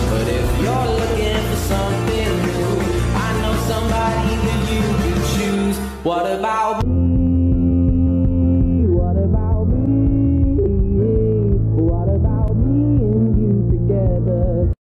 But if you're looking for something new, I know somebody that you could choose. What about